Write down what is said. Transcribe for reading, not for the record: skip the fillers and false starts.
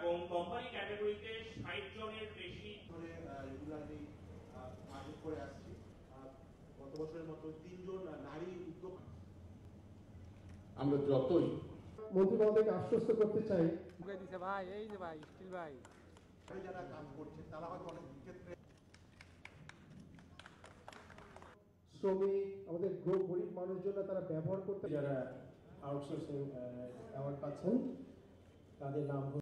এবং কোম্পানি ক্যাটাগরিতে 60 জনের বেশি ধরে রেগুলারলি কাজ করে আসছি। গত বছরের মতো 3 জন নারী উদ্যোগ। আমরা যতই মন্ত্রী মহোদয়কে আশ্বস্ত করতে চাই, ভাই এই যে ভাই স্টিল ভাই যারা কাজ করছে তারা হয়তো অনেক ক্ষেত্রে শ্রমিক আমাদের গরিব মানুষজন তারা ব্যবহার করতে, যারা আউটসোর্সিং অ্যাওয়ার্ড পাচ্ছেন তাদের নাম